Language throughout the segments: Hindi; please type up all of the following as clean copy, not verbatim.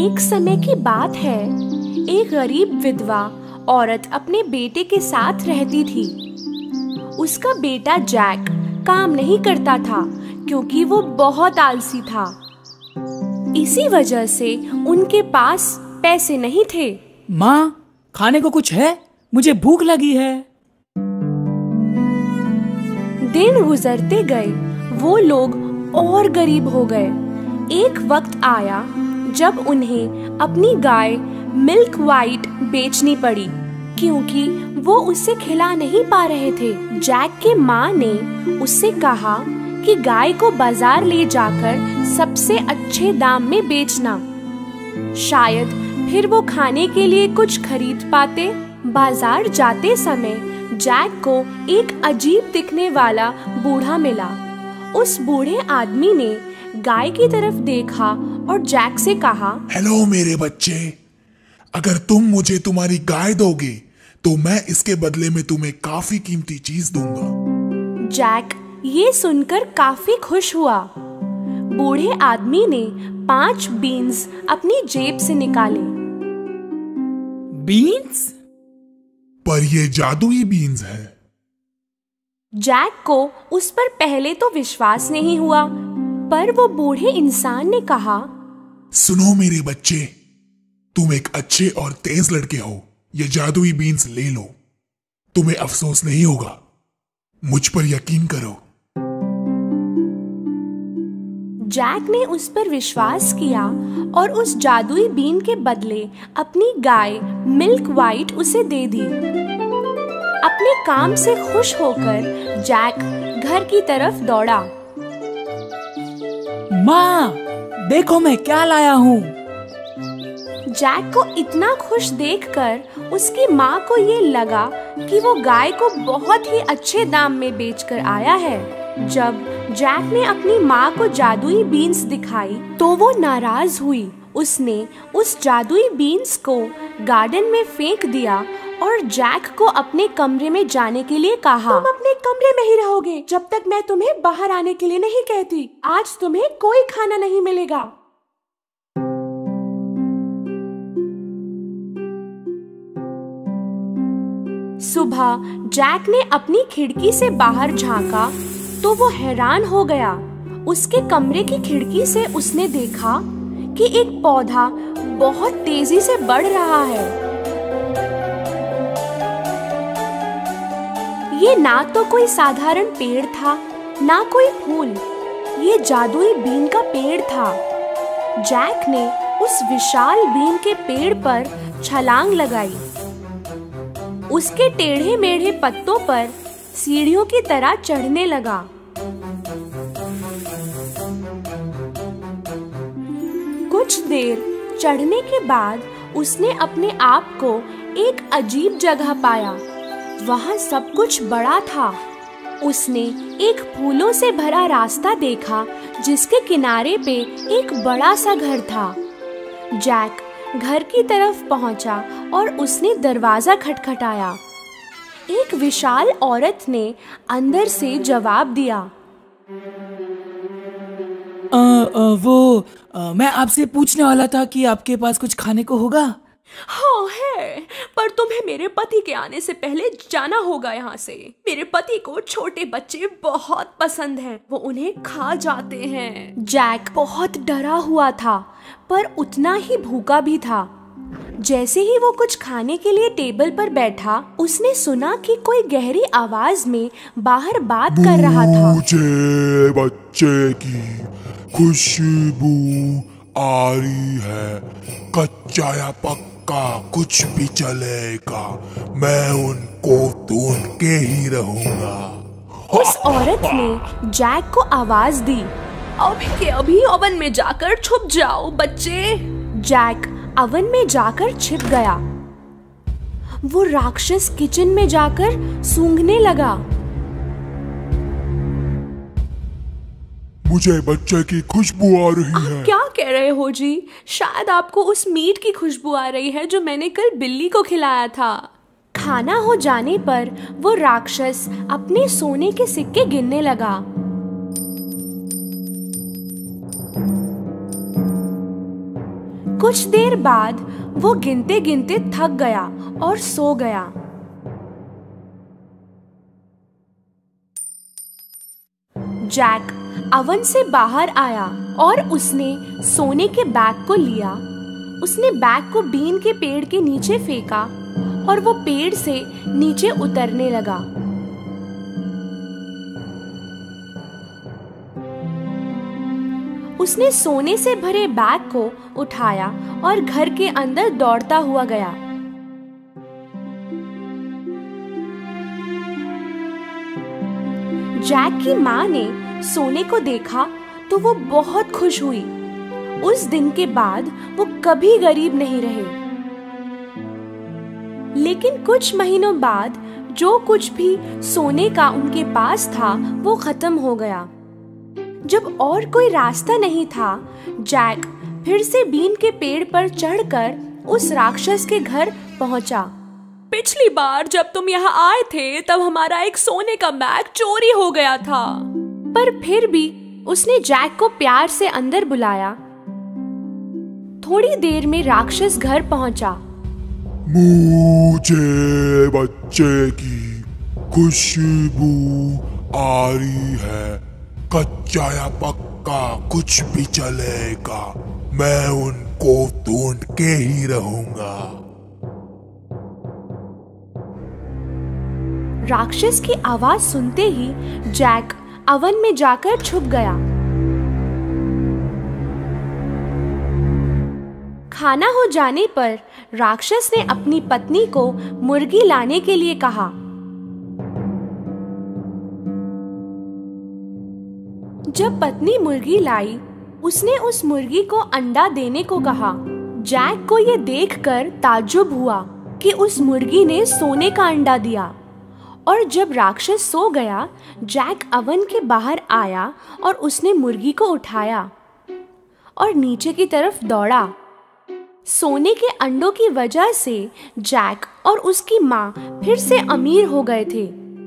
एक समय की बात है, एक गरीब विधवा औरत अपने बेटे के साथ रहती थी। उसका बेटा जैक काम नहीं करता था क्योंकि वो बहुत आलसी था। इसी वजह से उनके पास पैसे नहीं थे। माँ, खाने को कुछ है? मुझे भूख लगी है। दिन गुजरते गए, वो लोग और गरीब हो गए। एक वक्त आया जब उन्हें अपनी गाय मिल्क वाइट बेचनी पड़ी क्योंकि वो उसे खिला नहीं पा रहे थे। जैक की माँ ने उससे कहा कि गाय को बाजार ले जाकर सबसे अच्छे दाम में बेचना, शायद फिर वो खाने के लिए कुछ खरीद पाते। बाजार जाते समय जैक को एक अजीब दिखने वाला बूढ़ा मिला। उस बूढ़े आदमी ने गाय की तरफ देखा और जैक से कहा, हेलो मेरे बच्चे, अगर तुम मुझे तुम्हारी गाय दोगे तो मैं इसके बदले में तुम्हें काफी कीमती चीज दूंगा। जैक ये सुनकर काफी खुश हुआ। बूढ़े आदमी ने 5 बीन्स अपनी जेब से निकाले। बीन्स? पर ये जादुई बीन्स है। जैक को उस पर पहले तो विश्वास नहीं हुआ, पर वो बूढ़े इंसान ने कहा, सुनो मेरे बच्चे, तुम एक अच्छे और तेज लड़के हो, ये जादुई बीन्स ले लो, तुम्हें अफसोस नहीं होगा, मुझ पर यकीन करो। जैक ने उस पर विश्वास किया और उस जादुई बीन के बदले अपनी गाय मिल्क वाइट उसे दे दी। अपने काम से खुश होकर जैक घर की तरफ दौड़ा। माँ, देखो मैं क्या लाया हूँ। जैक को इतना खुश देखकर उसकी माँ को ये लगा कि वो गाय को बहुत ही अच्छे दाम में बेचकर आया है। जब जैक ने अपनी माँ को जादुई बीन्स दिखाई तो वो नाराज हुई। उसने उस जादुई बीन्स को गार्डन में फेंक दिया और जैक को अपने कमरे में जाने के लिए कहा। तुम अपने कमरे में ही रहोगे जब तक मैं तुम्हें बाहर आने के लिए नहीं कहती। आज तुम्हें कोई खाना नहीं मिलेगा। सुबह जैक ने अपनी खिड़की से बाहर झांका तो वो हैरान हो गया। उसके कमरे की खिड़की से उसने देखा कि एक पौधा बहुत तेजी से बढ़ रहा है। ये ना तो कोई साधारण पेड़ था, ना कोई फूल, ये जादुई बीन का पेड़ था। जैक ने उस विशाल बीन के पेड़ पर छलांग लगाई। उसके टेढ़े मेढ़े पत्तों पर सीढ़ियों की तरह चढ़ने लगा। कुछ देर चढ़ने के बाद उसने अपने आप को एक अजीब जगह पाया। वहाँ सब कुछ बड़ा था। उसने एक फूलों से भरा रास्ता देखा जिसके किनारे पे एक बड़ा सा घर था। जैक घर की तरफ पहुंचा और उसने दरवाजा खटखटाया। एक विशाल औरत ने अंदर से जवाब दिया, मैं आपसे पूछने वाला था कि आपके पास कुछ खाने को होगा? हाँ है, पर तुम्हें मेरे पति के आने से पहले जाना होगा यहाँ से। मेरे पति को छोटे बच्चे बहुत पसंद हैं, वो उन्हें खा जाते हैं। जैक बहुत डरा हुआ था पर उतना ही भूखा भी था। जैसे ही वो कुछ खाने के लिए टेबल पर बैठा, उसने सुना कि कोई गहरी आवाज में बाहर बात कर रहा था। मुझे बच्चे की खुशबू आ रही है, कच्चा या पक्का कुछ भी चलेगा, मैं उनको ढूंढ के ही रहूंगा। उस औरत ने जैक को आवाज दी, अभी के अभी ओवन में जाकर छुप जाओ बच्चे। जैक ओवन में जाकर छिप गया। वो राक्षस किचन में जाकर सूंघने लगा। मुझे बच्चे की खुशबू आ रही है। क्या कह रहे हो जी? शायद आपको उस मीट की खुशबू आ रही है जो मैंने कल बिल्ली को खिलाया था। खाना हो जाने पर वो राक्षस अपने सोने के सिक्के गिनने लगा। कुछ देर बाद वो गिनते गिनते थक गया और सो गया। जैक अवन से बाहर आया और उसने सोने के बैग को लिया। उसने बैग को बीन के पेड़ के नीचे फेंका और वो पेड़ से नीचे उतरने लगा। उसने सोने से भरे बैग को उठाया और घर के अंदर दौड़ता हुआ गया। जैक की माँ ने सोने को देखा तो वो बहुत खुश हुई। उस दिन के बाद वो कभी गरीब नहीं रहे। लेकिन कुछ महीनों बाद जो कुछ भी सोने का उनके पास था वो खत्म हो गया। जब और कोई रास्ता नहीं था, जैक फिर से बीन के पेड़ पर चढ़कर उस राक्षस के घर पहुंचा। पिछली बार जब तुम यहाँ आए थे तब हमारा एक सोने का बैग चोरी हो गया था। पर फिर भी उसने जैक को प्यार से अंदर बुलाया। थोड़ी देर में राक्षस घर पहुंचा। मुझे बच्चे की खुशबू आ रही है। कच्चा या पक्का कुछ भी चलेगा, मैं उनको ढूंढ के ही रहूंगा। राक्षस की आवाज सुनते ही जैक अवन में जाकर छुप गया। खाना हो जाने पर राक्षस ने अपनी पत्नी को मुर्गी लाने के लिए कहा। जब पत्नी मुर्गी लाई, उसने उस मुर्गी को अंडा देने को कहा। जैक को ये देखकर ताज्जुब हुआ कि उस मुर्गी ने सोने का अंडा दिया। और जब राक्षस सो गया, जैक अवन के बाहर आया और उसने मुर्गी को उठाया और नीचे की तरफ दौड़ा। सोने के अंडों की वजह से जैक और उसकी माँ फिर से अमीर हो गए थे।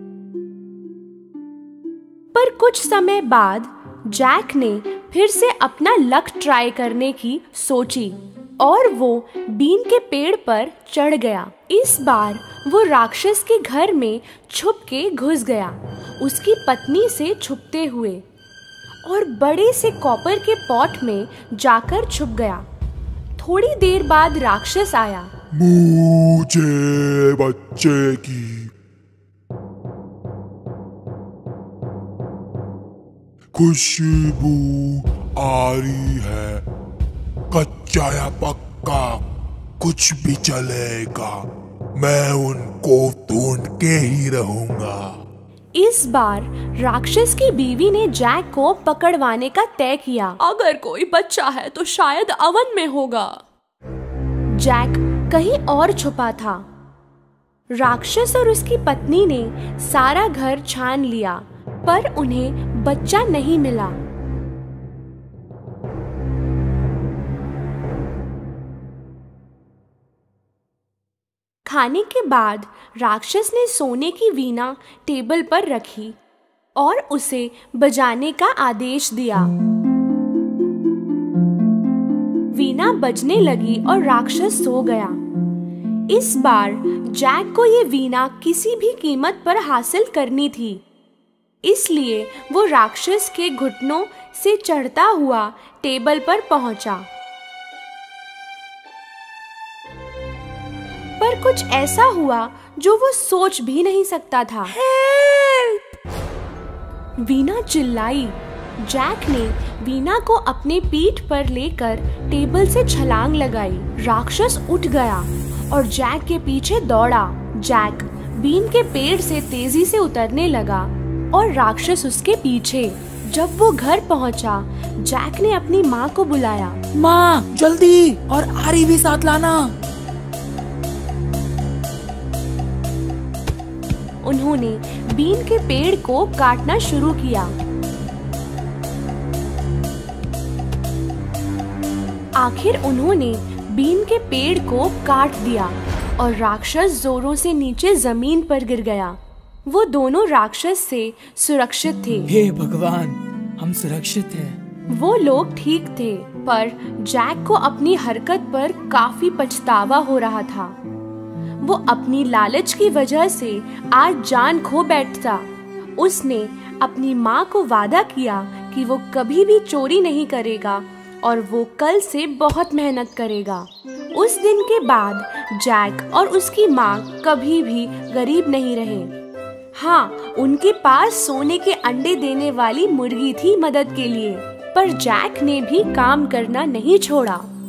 पर कुछ समय बाद जैक ने फिर से अपना लक ट्राई करने की सोची और वो बीन के पेड़ पर चढ़ गया। इस बार वो राक्षस के घर में छुप के घुस गया, उसकी पत्नी से छुपते हुए, और बड़े से कॉपर के पॉट में जाकर छुप गया। थोड़ी देर बाद राक्षस आया। मुझे बच्चे की खुशबू आ रही है। कच्चा या पक्का कुछ भी चलेगा, मैं उनको ढूंढ के ही रहूंगा। इस बार राक्षस की बीवी ने जैक को पकड़वाने का तय किया। अगर कोई बच्चा है तो शायद अवन में होगा। जैक कहीं और छुपा था। राक्षस और उसकी पत्नी ने सारा घर छान लिया, पर उन्हें बच्चा नहीं मिला। खाने के बाद राक्षस ने सोने की वीणा टेबल पर रखी और उसे बजाने का आदेश दिया। वीणा बजने लगी और राक्षस सो गया। इस बार जैक को ये वीणा किसी भी कीमत पर हासिल करनी थी, इसलिए वो राक्षस के घुटनों से चढ़ता हुआ टेबल पर पहुंचा। पर कुछ ऐसा हुआ जो वो सोच भी नहीं सकता था। हेल्प! वीणा चिल्लाई। जैक ने वीणा को अपने पीठ पर लेकर टेबल से छलांग लगाई। राक्षस उठ गया और जैक के पीछे दौड़ा। जैक बीन के पेड़ से तेजी से उतरने लगा और राक्षस उसके पीछे। जब वो घर पहुंचा, जैक ने अपनी माँ को बुलाया। माँ, जल्दी, और आरी भी साथ लाना। उन्होंने बीन के पेड़ को काटना शुरू किया। आखिर उन्होंने बीन के पेड़ को काट दिया और राक्षस जोरों से नीचे जमीन पर गिर गया। वो दोनों राक्षस से सुरक्षित थे। हे भगवान, हम सुरक्षित हैं। वो लोग ठीक थे, पर जैक को अपनी हरकत पर काफी पछतावा हो रहा था। वो अपनी लालच की वजह से आज जान खो बैठता। उसने अपनी माँ को वादा किया कि वो कभी भी चोरी नहीं करेगा और वो कल से बहुत मेहनत करेगा। उस दिन के बाद जैक और उसकी माँ कभी भी गरीब नहीं रहे। हाँ, उनके पास सोने के अंडे देने वाली मुर्गी थी मदद के लिए, पर जैक ने भी काम करना नहीं छोड़ा।